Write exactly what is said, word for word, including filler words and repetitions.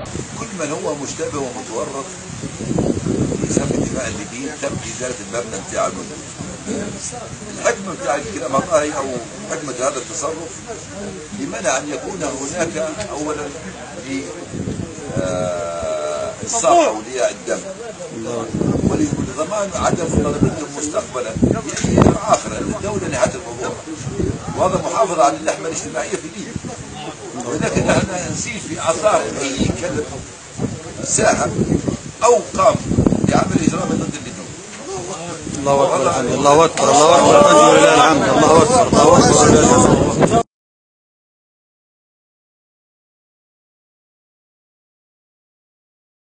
كل من هو مشتبه ومتورط في سفك دماء الليبيين تم ازاله المبنى بتاع المدن. الحكمه بتاع الكلام الله او حكمه هذا التصرف لمنع ان يكون هناك اولا للصحه اولياء الدم ولضمان عدم مطالبتهم مستقبلا هي اخرى الدوله نهايه الموضوع، وهذا محافظه على اللحمه الاجتماعيه في ليبيا. ولكن احنا نسير في اثار اي كلب ساهم او قام بعمل اجرام ضد الليبيين. الله اكبر، الله اكبر، الله اكبر، الله اكبر، الله اكبر، الله اكبر.